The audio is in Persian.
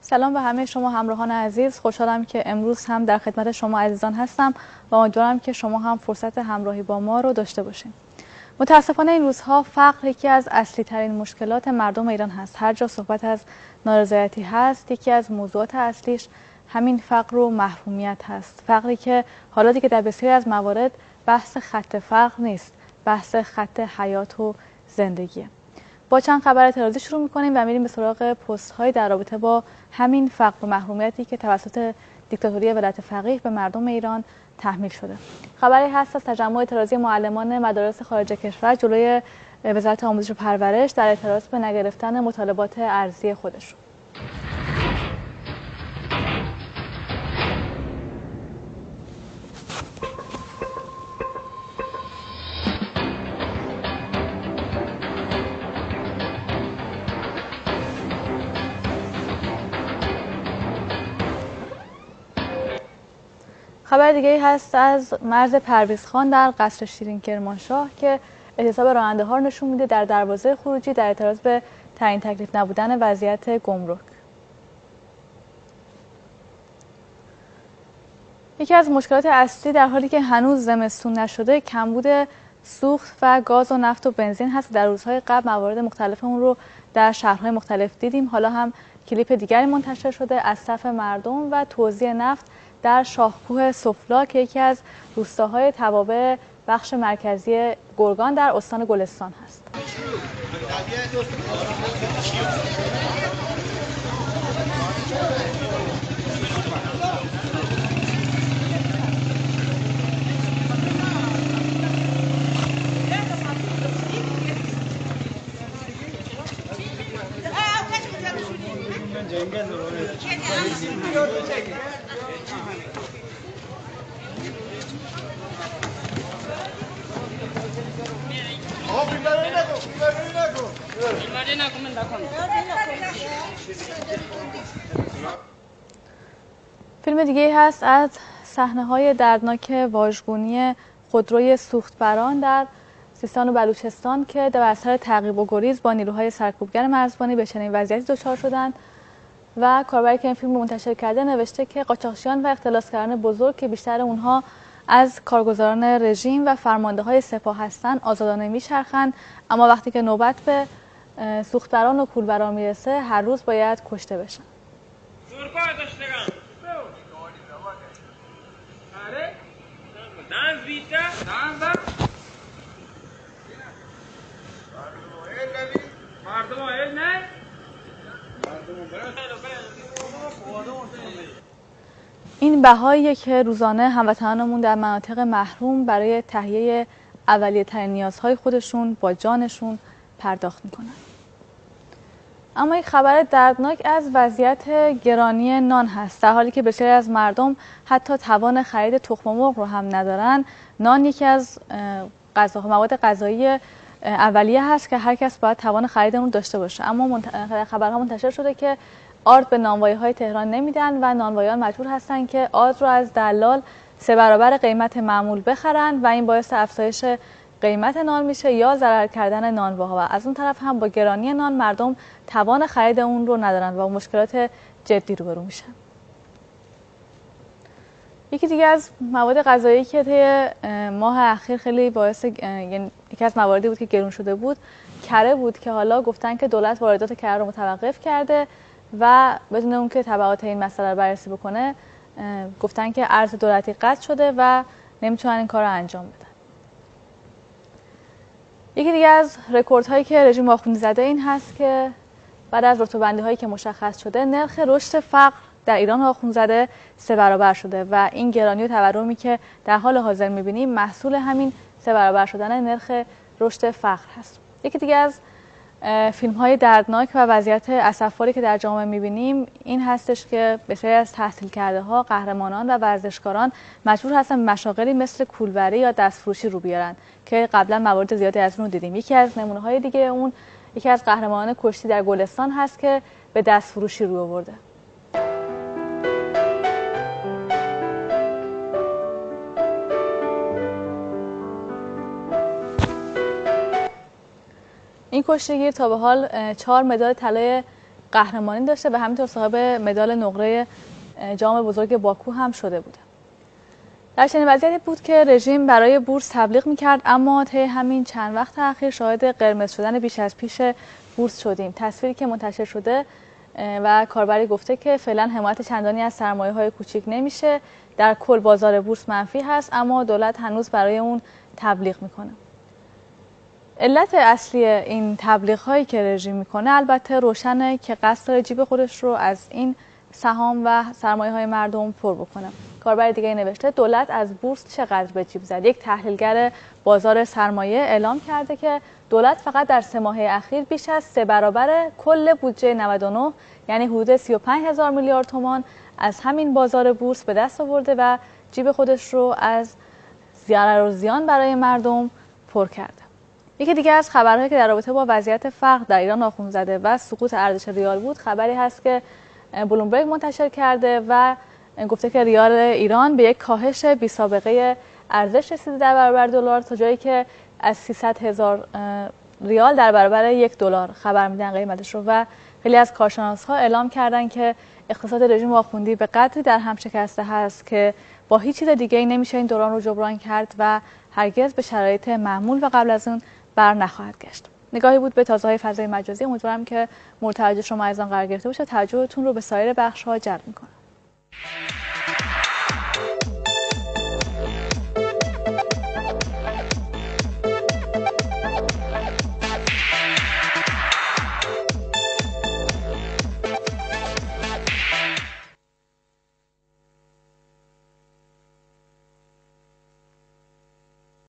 سلام به همه شما همراهان عزیز. خوشحالم که امروز هم در خدمت شما عزیزان هستم و امیدوارم که شما هم فرصت همراهی با ما رو داشته باشین. متاسفانه این روزها فقر یکی از اصلی ترین مشکلات مردم ایران هست. هر جا صحبت از نارضایتی هست، یکی از موضوعات اصلیش همین فقر و محرومیت هست. فقری که حالا دیگه در بسیاری از موارد بحث خط فقر نیست، بحث خط حیات و زندگیه. با چند خبر اعتراضی شروع می‌کنیم و میریم به سراغ پست‌های در رابطه با همین فقر و محرومیتی که توسط دیکتاتوری ولایت فقیه به مردم ایران تحمیل شده. خبری هست از تجمع اعتراضی معلمان مدارس خارج کشور جلوی وزارت آموزش و پرورش در اعتراض به نگرفتن مطالبات ارزی خودشون. خبر دیگه هست از مرز پرویزخان در قصر شیرین کرمانشاه که اعتصاب راننده ها رو نشون میده در دروازه خروجی در اعتراض به تعیین تکلیف نبودن وضعیت گمرک. یکی از مشکلات اصلی در حالی که هنوز زمستون نشده کمبود سوخت و گاز و نفت و بنزین هست. در روزهای قبل موارد مختلف اون رو در شهرهای مختلف دیدیم. حالا هم کلیپ دیگری منتشر شده از صف مردم و توزیع نفت در شاهکوه سفلا که یکی از روستاهای توابع بخش مرکزی گرگان در استان گلستان هست. فیلم دیگه هست از صحنه‌های دردناک واژگونی خودروی سوختبران در سیستان و بلوچستان که در اثر تعقیب و گریز با نیروهای سرکوبگر مرزبانی به چنین وضعیتی دچار شدند و کاربری که این فیلم رو منتشر کرده نوشته که قاچاقچیان و اختلاسگران بزرگ که بیشتر اونها از کارگزاران رژیم و فرمانده‌های سپاه هستند آزادانه میچرخند، اما وقتی که نوبت به سوختبران و کولبران میرسه هر روز باید کشته بشن. این بهاییه که روزانه هموطنانمون در مناطق محروم برای تهیه اولیه ترین نیازهای خودشون با جانشون پرداخت میکنن. اما یک خبر دردناک از وضعیت گرانی نان هست. در حالی که بسیاری از مردم حتی توان خرید تخم مرغ رو هم ندارن، نان یکی از مواد غذایی اولیه هست که هر کس باید توان خرید اون داشته باشه. اما خبرها منتشر شده که آرد به نانوایی‌های تهران نمیدن و نانواییان مجبور هستن که آرد رو از دلال 3 برابر قیمت معمول بخرن و این باعث افزایش قیمت نان میشه یا ضرر کردن نانواها و از اون طرف هم با گرانی نان مردم توان خرید اون رو ندارن و مشکلات جدی روبرو میشن. یکی دیگه از مواد غذایی که طی ماه اخیر خیلی باعث یعنی یکی از مواردی بود که گرون شده بود کره بود که حالا گفتن که دولت واردات کره رو متوقف کرده و بدون اون که تبعات این مسئله رو بررسی بکنه گفتن که ارز دولتی قطع شده و نمیتونن این کار رو انجام بدن. یکی دیگه از رکوردهایی که رژیم آخوندی زده این هست که بعد از رتبه‌بندی هایی که مشخص شده نرخ رشد فقر در ایران آخوندزاده 3 برابر شده و این گرانی و تورمی که در حال حاضر می‌بینیم محصول همین 3 برابر شدن نرخ رشد فقر هست. یکی دیگه از فیلم‌های دردناک و وضعیت اسفباری که در جامعه می‌بینیم این هستش که بسیاری از تحصیل کرده‌ها، قهرمانان و ورزشکاران مجبور هستن مشاغلی مثل کولبری یا دستفروشی رو بیارن که قبلا موارد زیادی از اون رو دیدیم. یکی از نمونه‌های دیگه اون یکی از قهرمانان کشتی در گلستان هست که به دستفروشی رو آورده. این کشتیگیر تا به حال 4 مدال طلای قهرمانی داشته و همینطور صاحب مدال نقره جام بزرگ باکو هم شده بوده. در چنین وضعیتی بود که رژیم برای بورس تبلیغ میکرد، اما طی همین چند وقت اخیر شاهد قرمز شدن بیش از پیش بورس شدیم. تصویری که منتشر شده و کاربری گفته که فعلا حمایت چندانی از سرمایه‌های کوچیک نمیشه، در کل بازار بورس منفی هست، اما دولت هنوز برای اون تبلیغ میکنه. علت اصلی این تبلیغ هایی که رژیم میکنه البته روشنه که قصد داره جیب خودش رو از این سهام و سرمایه های مردم پر بکنه. کاربر دیگه نوشته دولت از بورس چقدر به جیب زد. یک تحلیلگر بازار سرمایه اعلام کرده که دولت فقط در 3 ماه اخیر بیش از 3 برابر کل بودجه 99 یعنی حدود 35,000 میلیارد تومان از همین بازار بورس به دست آورده و جیب خودش رو از ضرر و زیان برای مردم پر کرده. یکی دیگه از خبرهایی که در رابطه با وضعیت فقر در ایران ناخن زده و سقوط ارزش ریال بود، خبری هست که بلومبرگ منتشر کرده و گفته که ریال ایران به یک کاهش بی سابقه ارزش رسیده در برابر دلار، تا جایی که از 300,000 ریال در برابر $1 خبر میدن قیمتش رو. و خیلی از کارشناس‌ها اعلام کردن که اقتصاد رژیم آخوندی به قدری در هم شکسته هست که با هیچ چیز دیگه‌ای نمیشه این دوران رو جبران کرد و هرگز به شرایط معمول و قبل از اون بر نخواهد گشت. نگاهی بود به تازه‌های فضای مجازی. امیدوارم که مورد توجه شما عزیزان قرار گرفته باشه. توجهتون رو به سایر بخش‌ها جلب می‌کنم.